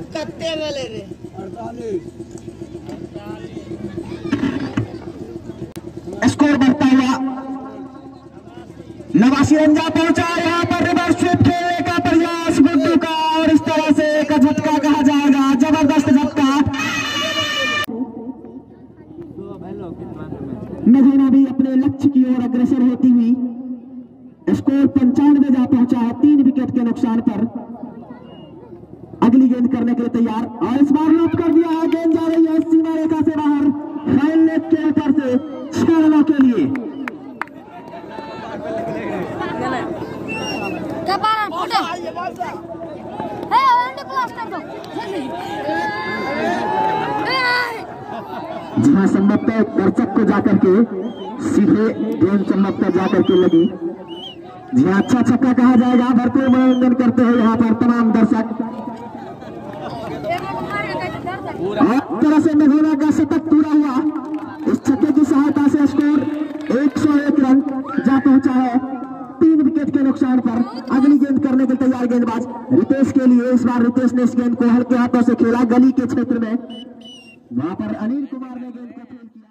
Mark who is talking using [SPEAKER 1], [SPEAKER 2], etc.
[SPEAKER 1] कत्ते वाले रे
[SPEAKER 2] 48 स्कोर बढ़ता हुआ 89 रन जा पहुंचा। यहाँ पर रिवर्स स्वीप खेलने का प्रयास गुड्डू का और इस तरह से एक झटका कहा जाएगा, जबरदस्त झटका। नगीना भी अपने लक्ष्य की ओर अग्रसर होती हुई स्कोर 95 जा पहुंचा है 3 विकेट के नुकसान पर। अगली गेंद करने के लिए तैयार और इस बार लॉक कर दिया है। गेंद जा रही है सीमा रेखा से बाहर, फाइल लेग के ऊपर से 6 रनों के लिए। जहां संभवतः दर्शक को जाकर के सीधे गेंद संभवतः जाकर के लगी। जी अच्छा छक्का कहा जाएगा। भरपूर मनोरंजन करते हैं यहाँ पर तमाम दर्शक। एक तरह से नगीना का शतक पूरा हुआ। इस छक्के की सहायता से स्कोर 101 रन जा पहुंचा है 3 विकेट के नुकसान पर। अगली गेंद करने के तैयार गेंदबाज रितेश के लिए। इस बार रितेश ने इस गेंद को हल्के हाथों से खेला गली के क्षेत्र में। वहां पर अनिल कुमार ने गेंद को फेल किया।